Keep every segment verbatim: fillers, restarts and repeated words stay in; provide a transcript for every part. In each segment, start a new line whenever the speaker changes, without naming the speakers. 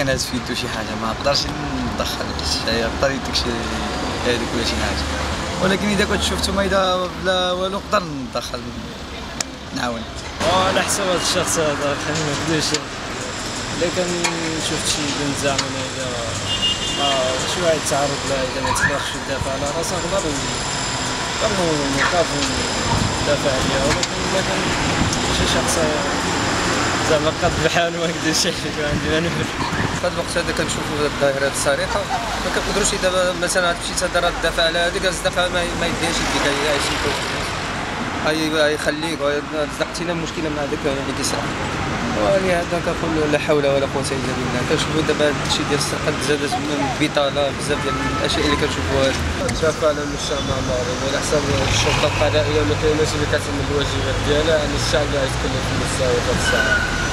كان هاز في يدو شي حاجه ما نقدرش ندخل الشاي يقدر يديك شي هذيك ولا شي حاجه، ولكن اذا كنت شفتو اذا بلا والو نقدر ندخل نعاون.
على حسب هذا الشخص هذا خلينا ما نقولوش، الا كان شفت شي بنت زعما اذا شي واحد تعرض لها اذا ما تقدرش تدافع على راسها نقدر نقدر نوقف وندافع عليها، ولكن الا كان شي شخص زعما قد بحال ما نقدرش ما عندي ما نقول.
في هذا الوقت هذا كنشوفوا الظاهرات الصريحه ما كنقدروش اذا مثلا مشيت تهضر تدافع على هذيك الصداقه ما يديهاش يديك يشوفوا هاي يخليك صدقتينا مشكله مع هذاك اللي كيسرق، ولهذا كنقول لا حول ولا قوه الا بالله. كنشوفوا دابا هذا الشيء ديال السرقه زاد من البطاله بزاف ديال الاشياء اللي كنشوفوها.
شاف على المجتمع المغربي على حسب الشرطه القضائيه ما كايناش اللي كتعمل الواجبات ديالها، يعني الشعب اللي غيتكلم في المستوى هذا الساعه،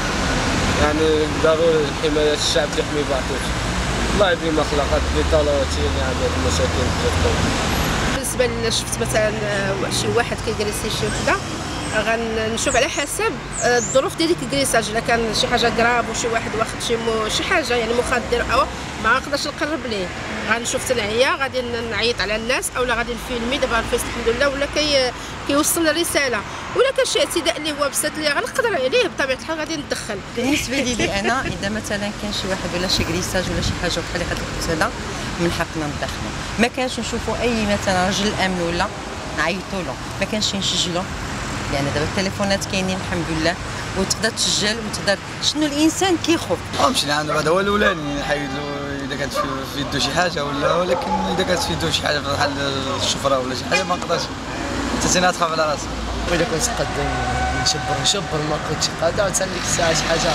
يعني ضروري حمايه الشعب يحمي بعضه. الله يديم اخلاقات البطاله هي اللي عندها المشاكل كتكون.
بالنسبه لنا شفت مثلا شي واحد كيجلسي شي وحده غنشوف على حسب الظروف ديال ديك الكريساج، الا كان شي حاجه كراب وشي واحد واخد شي مو شي حاجه يعني مخدر او ما نقدرش نقرب ليه، غنشوف تنعيا غادي نعيط على الناس اولا غادي نفيلمي. دابا الفيس الحمد لله ولا كي كيوصل الرساله، ولا كان شي اعتداء اللي هو بسات لي غنقدر عليه بطبيعه الحال غادي ندخل.
بالنسبه لي انا اذا مثلا كان شي واحد ولا شي كريساج ولا شي حاجه بحال هذا هذا من حقنا ندخلو، ما كانش نشوفوا اي مثلا رجل الامن ولا نعيطوا له، ما كانش نسجلوا لان دابا التليفونات كاينين الحمد لله وتقدر تسجل وتقدر شنو الانسان كيخوف.
اه مشينا عند هذا هو الاولاني نحيدو اذا كانت في يدو شي حاجه ولا، ولكن اذا كانت في يدو شي حاجه بحال الشفره ولا شي حاجه ما نقدرش حتى انا تخاف على راسك.
واذا كنت قادر نشبر نشبر ما كنتش قادر عاوتاني ديك الساعه شي حاجه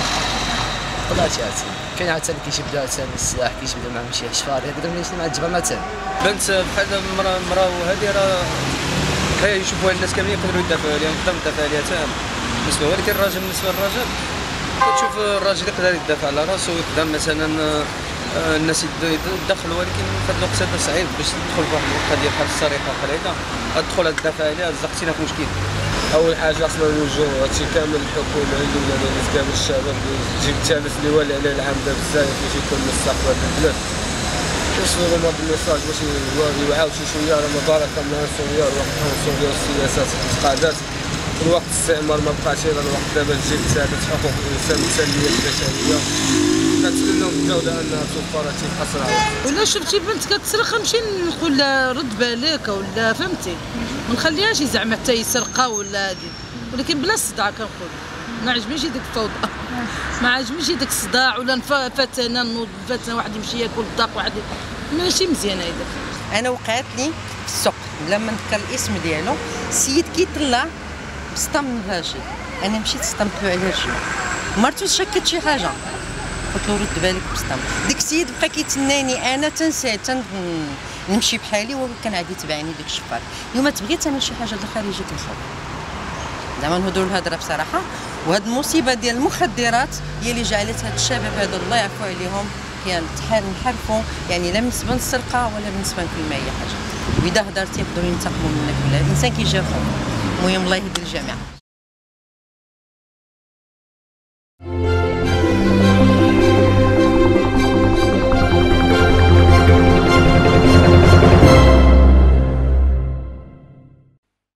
طلعتي عاوتاني كاين عاوتاني كيجبدوا عاوتاني السلاح كيجبدوا معاهم شي حشفار يقدر يمشي مع الجبل مثلا.
بنت بحال المراه المراه وهذه راه هي يشوفوها الناس كاملين يقدروا يدافعوا عليها نقدر ندافع عليها حتى بالنسبه، ولكن الراجل بالنسبه للراجل كتشوف الراجل يقدر يدافع على راسو ويقدر مثلا الناس يدخلوا، ولكن في هذا الوقت هذا صعيب باش تدخل في واحد القضيه بحال السرقه بحال هكا تدخل تدافع عليها زقتينا في مشكل.
اول حاجه خصنا نوجهوا هادشي كامل الحكومه الاولانيه كامل الشباب تجيب الثالث اللي والي عليه العام دابا بزاف باش يكون مستقبل البلاد، يوصلوا لهم هذا الميساج باش يوعاو شي شويه راه مبارك من العنصريه والوقت العنصريه والسياسات والتقاعدات الوقت الاستعمار ما بقاش، راه الوقت دابا تجي تثبت حقوق الانسان والتنميه البشريه كنتمناو من الدوله انها توفر هادشي باسرع وقت.
ولا شفتي بنت كتسرق نمشي نقول لها رد بالك ولا فهمتي، ما نخليهاش زعما حتى يسرقها ولا هادي، ولكن بلا صداع كنقول ما عجبنيش ديك الفوضى، ما عجبنيش ديك الصداع ولا فتنه نوض فتنه واحد يمشي ياكل الداق واحد ماشي مزيانه هيدا.
انا وقعت لي في السوق بلا ما نذكر الاسم ديالو، السيد كيطلع بسطه من الراجل، انا مشيت صطمت له على رجلو، مرتو شكت شي حاجه قلت له رد بالك بسطه. ديك السيد بقى كيتناني انا تنسى تن نمشي بحالي وهو كان عادي يتبعني ديك الشفار. اليوم تبغيت تعمل شي حاجه دخل يجيك الخوف، زعما نهضروا الهضره بصراحه. وهاد المصيبه ديال المخدرات هي اللي جعلت هاد الشباب هادو الله يعفو عليهم كينحرفوا، يعني لا بالنسبه للسرقه ولا بالنسبه لكل اي حاجه، واذا هضرتي يقدروا ينتقموا منك ولا الانسان كيجي خوف. المهم الله يهدي الجميع.